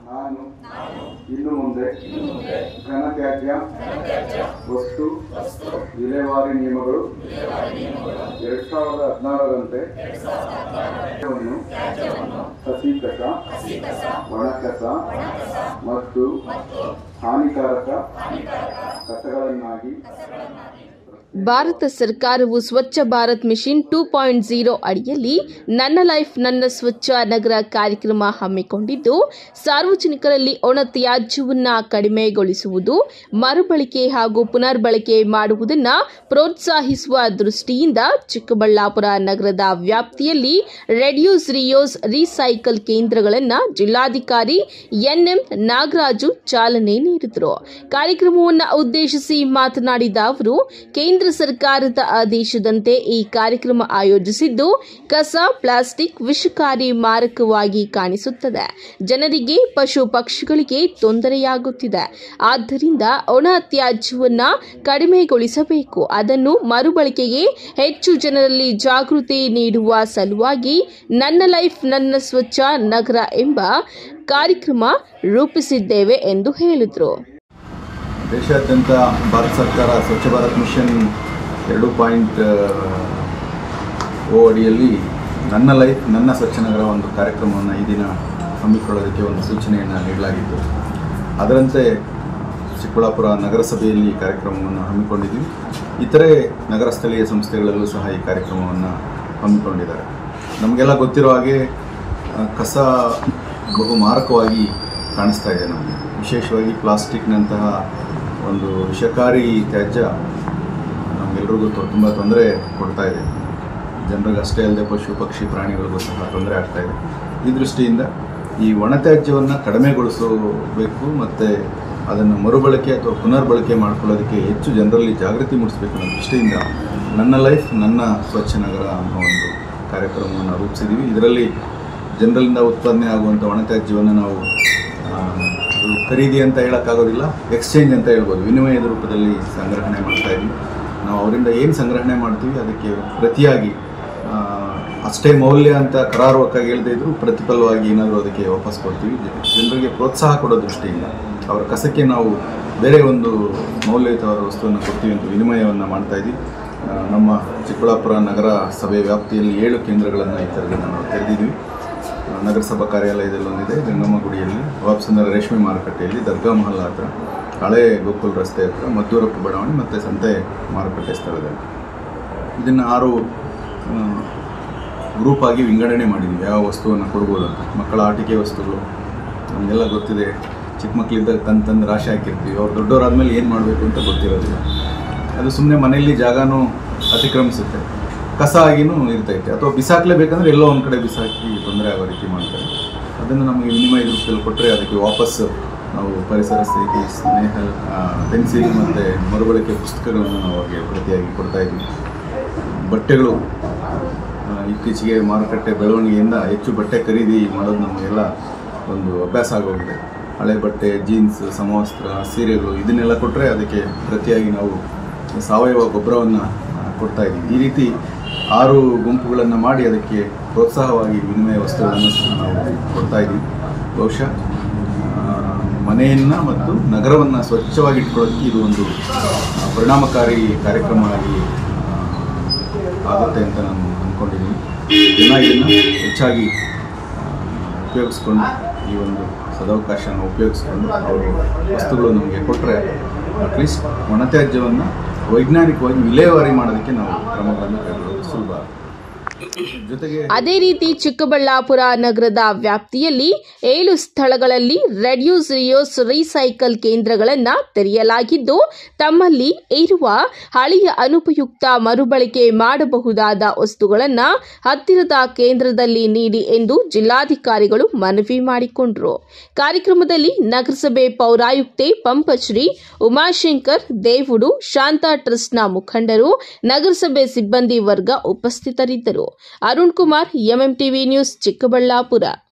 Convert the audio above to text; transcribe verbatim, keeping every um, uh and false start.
ನಾನು ಇನ್ನು ಮುಂದೆ ಘನತ್ಯಾಜ್ಯ ವಸ್ತು ವಿಲೇವಾರಿ ನಿಯಮಗಳು ಎರಡ್ ಸಾವಿರದ ಹದಿನಾರರಂತೆ ಹಸಿ ಕಸ, ಒಣ ಕಸ ಮತ್ತು ಹಾನಿಕಾರಕ ಕಸಗಳನ್ನಾಗಿ ಭಾರತ ಸರ್ಕಾರವು Swachh Bharat mission two point zero ಅಡಿಯಲ್ಲಿ ನನ್ನ ಲೈಫ್ ನನ್ನ ಸ್ವಚ್ಛ ನಗರ ಕಾರ್ಯಕ್ರಮ ಹಮ್ಮಿಕೊಂಡಿದ್ದು, ಸಾರ್ವಜನಿಕರಲ್ಲಿ ಒಣ ತ್ಯಾಜ್ಯವನ್ನು ಕಡಿಮೆಗೊಳಿಸುವುದು, ಮರುಬಳಕೆ ಹಾಗೂ ಪುನರ್ಬಳಕೆ ಮಾಡುವುದನ್ನು ಪ್ರೋತ್ಸಾಹಿಸುವ ದೃಷ್ಟಿಯಿಂದ ಚಿಕ್ಕಬಳ್ಳಾಪುರ ನಗರದ ವ್ಯಾಪ್ತಿಯಲ್ಲಿ ರೆಡ್ಯೂಸ್ ರಿಯೂಸ್ ರೀಸೈಕಲ್ ಕೇಂದ್ರಗಳನ್ನು ಜಿಲ್ಲಾಧಿಕಾರಿ ಎನ್ಎಂ ನಾಗರಾಜು ಚಾಲನೆ ನೀಡಿದರು. ಕಾರ್ಯಕ್ರಮವನ್ನು ಉದ್ದೇಶಿಸಿ ಮಾತನಾಡಿದ ಅವರು, ಕೇಂದ್ರ ಸರ್ಕಾರದ ಆದೇಶದಂತೆ ಈ ಕಾರ್ಯಕ್ರಮ ಆಯೋಜಿಸಿದ್ದು, ಕಸ ಪ್ಲಾಸ್ಟಿಕ್ ವಿಷಕಾರಿ ಮಾರಕವಾಗಿ ಕಾಣಿಸುತ್ತದೆ. ಜನರಿಗೆ, ಪಶು ಪಕ್ಷಿಗಳಿಗೆ ತೊಂದರೆಯಾಗುತ್ತಿದೆ. ಆದ್ದರಿಂದ ಒಣ ತ್ಯಾಜ್ಯವನ್ನು ಕಡಿಮೆಗೊಳಿಸಬೇಕು. ಅದನ್ನು ಮರುಬಳಕೆಗೆ ಹೆಚ್ಚು ಜನರಲ್ಲಿ ಜಾಗೃತಿ ನೀಡುವ ಸಲುವಾಗಿ ನನ್ನ ಲೈಫ್ ನನ್ನ ಸ್ವಚ್ಛ ನಗರ ಎಂಬ ಕಾರ್ಯಕ್ರಮ ರೂಪಿಸಿದ್ದೇವೆ ಎಂದು ಹೇಳಿದರು. ದೇಶಾದ್ಯಂತ ಭಾರತ ಸರ್ಕಾರ ಸ್ವಚ್ಛ ಭಾರತ್ ಮಿಷನ್ ಎರಡು ಪಾಯಿಂಟ್ ಓ ಅಡಿಯಲ್ಲಿ ನನ್ನ ಲೈಫ್ ನನ್ನ ಸ್ವಚ್ಛ ನಗರ ಒಂದು ಕಾರ್ಯಕ್ರಮವನ್ನು ಈ ದಿನ ಹಮ್ಮಿಕೊಳ್ಳೋದಕ್ಕೆ ಒಂದು ಸೂಚನೆಯನ್ನು ನೀಡಲಾಗಿತ್ತು. ಅದರಂತೆ ಚಿಕ್ಕಬಳ್ಳಾಪುರ ನಗರಸಭೆಯಲ್ಲಿ ಈ ಕಾರ್ಯಕ್ರಮವನ್ನು ಹಮ್ಮಿಕೊಂಡಿದ್ದೀವಿ. ಇತರೆ ನಗರ ಸ್ಥಳೀಯ ಸಂಸ್ಥೆಗಳಲ್ಲೂ ಸಹ ಈ ಕಾರ್ಯಕ್ರಮವನ್ನು ಹಮ್ಮಿಕೊಂಡಿದ್ದಾರೆ. ನಮಗೆಲ್ಲ ಗೊತ್ತಿರೋ ಹಾಗೆ ಕಸ ಬಹು ಮಾರಕವಾಗಿ ಕಾಣಿಸ್ತಾ ಇದೆ. ನಮಗೆ ವಿಶೇಷವಾಗಿ ಪ್ಲಾಸ್ಟಿಕ್ನಂತಹ ಒಂದು ವಿಷಕಾರಿ ತ್ಯಾಜ್ಯ ನಮಗೆಲ್ಲರಿಗೂ ತುಂಬ ತೊಂದರೆ ಕೊಡ್ತಾ ಇದೆ. ಜನರಿಗೆ ಅಷ್ಟೇ ಅಲ್ಲದೆ ಪಶು ಪಕ್ಷಿ ಪ್ರಾಣಿಗಳಿಗೂ ಸಹ ತೊಂದರೆ ಆಗ್ತಾ ಇದೆ. ಈ ದೃಷ್ಟಿಯಿಂದ ಈ ಒಣತ್ಯಾಜ್ಯವನ್ನು ಕಡಿಮೆಗೊಳಿಸಬೇಕು ಮತ್ತು ಅದನ್ನು ಮರುಬಳಕೆ ಅಥವಾ ಪುನರ್ಬಳಕೆ ಮಾಡ್ಕೊಳ್ಳೋದಕ್ಕೆ ಹೆಚ್ಚು ಜನರಲ್ಲಿ ಜಾಗೃತಿ ಮೂಡಿಸಬೇಕು ಅನ್ನೋ ದೃಷ್ಟಿಯಿಂದ ನನ್ನ ಲೈಫ್ ನನ್ನ ಸ್ವಚ್ಛ ನಗರ ಅನ್ನೋ ಒಂದು ಕಾರ್ಯಕ್ರಮವನ್ನು ರೂಪಿಸಿದ್ದೀವಿ. ಇದರಲ್ಲಿ ಜನರಿಂದ ಉತ್ಪಾದನೆ ಆಗುವಂಥ ಒಣತ್ಯಾಜ್ಯವನ್ನು ನಾವು ಖರೀದಿ ಅಂತ ಹೇಳೋಕ್ಕಾಗೋದಿಲ್ಲ, ಎಕ್ಸ್ಚೇಂಜ್ ಅಂತ ಹೇಳ್ಬೋದು, ವಿನಿಮಯದ ರೂಪದಲ್ಲಿ ಸಂಗ್ರಹಣೆ ಮಾಡ್ತಾಯಿದ್ವಿ. ನಾವು ಅವರಿಂದ ಏನು ಸಂಗ್ರಹಣೆ ಮಾಡ್ತೀವಿ ಅದಕ್ಕೆ ಪ್ರತಿಯಾಗಿ ಅಷ್ಟೇ ಮೌಲ್ಯ ಅಂತ ಕರಾರುವಕ್ಕಾಗಿ ಹೇಳದೇ ಇದ್ದರೂ ಪ್ರತಿಫಲವಾಗಿ ಏನಾದರೂ ಅದಕ್ಕೆ ವಾಪಸ್ ಕೊಡ್ತೀವಿ. ಜನರಿಗೆ ಪ್ರೋತ್ಸಾಹ ಕೊಡೋ ದೃಷ್ಟಿಯಿಂದ ಅವರ ಕಸಕ್ಕೆ ನಾವು ಬೇರೆ ಒಂದು ಮೌಲ್ಯಯುತವಾದ ವಸ್ತುವನ್ನು ಕೊಡ್ತೀವಿ ಅಂತ ವಿನಿಮಯವನ್ನು ಮಾಡ್ತಾಯಿದ್ವಿ. ನಮ್ಮ ಚಿಕ್ಕಬಳ್ಳಾಪುರ ನಗರ ಸಭೆ ವ್ಯಾಪ್ತಿಯಲ್ಲಿ ಏಳು ಕೇಂದ್ರಗಳನ್ನು ಈ ಥರದಿಂದ ನಾವು ತೆರೆದಿದ್ವಿ. ನಗರಸಭಾ ಕಾರ್ಯಾಲಯದಲ್ಲಿ ಒಂದಿದೆ, ಗಂಗಮ್ಮ ಗುಡಿಯಲ್ಲಿ, ವಾಪ್ಸಂದ್ರ ರೇಷ್ಮೆ ಮಾರುಕಟ್ಟೆಯಲ್ಲಿ, ದರ್ಗಾ ಮಹಲ್ ಹತ್ರ, ಹಳೆ ಗೋಕುಲ್ ರಸ್ತೆ ಹತ್ರ, ಮದ್ದೂರಪ್ಪ ಬಡಾವಣೆ ಮತ್ತು ಸಂತೆ ಮಾರುಕಟ್ಟೆ ಸ್ಥಳದಲ್ಲಿ. ಇದನ್ನು ಆರು ಗ್ರೂಪ್ ಆಗಿ ವಿಂಗಡಣೆ ಮಾಡಿದ್ದೀವಿ, ಯಾವ ವಸ್ತುವನ್ನು ಕೊಡ್ಬೋದು ಅಂತ. ಮಕ್ಕಳ ಆಟಿಕೆ ವಸ್ತುಗಳು ನಮಗೆಲ್ಲ ಗೊತ್ತಿದೆ, ಚಿಕ್ಕ ಮಕ್ಕಳಿದ್ದಾಗ ತಂದು ತಂದು ರಾಶಿ ಹಾಕಿರ್ತೀವಿ. ಅವ್ರು ದೊಡ್ಡವರಾದ್ಮೇಲೆ ಏನು ಮಾಡಬೇಕು ಅಂತ ಗೊತ್ತಿರೋದಿಲ್ಲ. ಅದು ಸುಮ್ಮನೆ ಮನೆಯಲ್ಲಿ ಜಾಗನೂ ಅತಿಕ್ರಮಿಸುತ್ತೆ, ಕಸ ಆಗಿನೂ ಇರ್ತೈತೆ, ಅಥವಾ ಬಿಸಾಕಲೇಬೇಕಂದ್ರೆ ಎಲ್ಲೋ ಒಂದು ಕಡೆ ಬಿಸಾಕಿ ತೊಂದರೆ ಆಗೋ ರೀತಿ ಮಾಡ್ತಾರೆ. ಅದನ್ನು ನಮಗೆ ವಿನಿಮಯ ರೂಪದಲ್ಲಿ ಕೊಟ್ಟರೆ ಅದಕ್ಕೆ ವಾಪಸ್ಸು ನಾವು ಪರಿಸರ ಸ್ನೇಹಿ ಸ್ನೇಹ ಪೆನ್ಸಿಲ್ ಮತ್ತು ಮರುಬಳಕೆ ಪುಸ್ತಕಗಳನ್ನು ನಾವು ಅವ್ರಿಗೆ ಪ್ರತಿಯಾಗಿ ಕೊಡ್ತಾಯಿದ್ವಿ. ಬಟ್ಟೆಗಳು ಇತ್ತೀಚೆಗೆ ಮಾರುಕಟ್ಟೆ ಬೆಳವಣಿಗೆಯಿಂದ ಹೆಚ್ಚು ಬಟ್ಟೆ ಖರೀದಿ ಮಾಡೋದು ನಮಗೆಲ್ಲ ಒಂದು ಅಭ್ಯಾಸ ಆಗೋಗಿದೆ. ಹಳೆ ಬಟ್ಟೆ, ಜೀನ್ಸ್, ಸಮವಸ್ತ್ರ, ಸೀರೆಗಳು ಇದನ್ನೆಲ್ಲ ಕೊಟ್ಟರೆ ಅದಕ್ಕೆ ಪ್ರತಿಯಾಗಿ ನಾವು ಸಾವಯವ ಗೊಬ್ಬರವನ್ನು ಕೊಡ್ತಾಯಿದ್ದೀವಿ. ಈ ರೀತಿ ಆರು ಗುಂಪುಗಳನ್ನು ಮಾಡಿ ಅದಕ್ಕೆ ಪ್ರೋತ್ಸಾಹವಾಗಿ ವಿನಿಮಯ ವಸ್ತುಗಳನ್ನು ಸಹ ನಾವು ಕೊಡ್ತಾಯಿದ್ದೀವಿ. ಬಹುಶಃ ಮನೆಯನ್ನು ಮತ್ತು ನಗರವನ್ನು ಸ್ವಚ್ಛವಾಗಿ ಇಟ್ಕೊಳ್ಳೋದಕ್ಕೆ ಇದು ಒಂದು ಪರಿಣಾಮಕಾರಿ ಕಾರ್ಯಕ್ರಮ ಆಗಿ ಆಗುತ್ತೆ ಅಂತ ನಾನು ಅಂದ್ಕೊಂಡಿದ್ದೀನಿ. ಜನ ಇದನ್ನು ಹೆಚ್ಚಾಗಿ ಉಪಯೋಗಿಸ್ಕೊಂಡು ಈ ಒಂದು ಸದವಕಾಶನ ಉಪಯೋಗಿಸ್ಕೊಂಡು ಅವರು ವಸ್ತುಗಳು ನಮಗೆ ಕೊಟ್ಟರೆ ಅಟ್ಲೀಸ್ಟ್ ಒಣತ್ಯಾಜ್ಯವನ್ನು ವೈಜ್ಞಾನಿಕವಾಗಿ ವಿಲೇವಾರಿ ಮಾಡೋದಕ್ಕೆ ನಾವು ಕ್ರಮಗಳನ್ನು ಕೈಗೊಳ್ಳೋದು ಸುಲಭ. ಅದೇ ರೀತಿ ಚಿಕ್ಕಬಳ್ಳಾಪುರ ನಗರದ ವ್ಯಾಪ್ತಿಯಲ್ಲಿ ಏಳು ಸ್ಥಳಗಳಲ್ಲಿ ರೆಡ್ಯೂಸ್ ರಿಯೂಸ್ ರೀಸೈಕಲ್ ಕೇಂದ್ರಗಳನ್ನು ತೆರೆಯಲಾಗಿದ್ದು, ತಮ್ಮಲ್ಲಿ ಇರುವ ಹಳೆಯ ಅನುಪಯುಕ್ತ ಮರುಬಳಕೆ ಮಾಡಬಹುದಾದ ವಸ್ತುಗಳನ್ನು ಹತ್ತಿರದ ಕೇಂದ್ರದಲ್ಲಿ ನೀಡಿ ಎಂದು ಜಿಲ್ಲಾಧಿಕಾರಿಗಳು ಮನವಿ ಮಾಡಿಕೊಂಡರು. ಕಾರ್ಯಕ್ರಮದಲ್ಲಿ ನಗರಸಭೆ ಪೌರಾಯುಕ್ತೆ ಪಂಪಶ್ರೀ, ಉಮಾಶಂಕರ್, ದೇವುಡು, ಶಾಂತಾ ಟ್ರಸ್ಟ್ನ ಮುಖಂಡರು, ನಗರಸಭೆ ಸಿಬ್ಬಂದಿ ವರ್ಗ ಉಪಸ್ಥಿತರಿದ್ದರು. Arun Kumar, MM TV news, Chikkaballapur.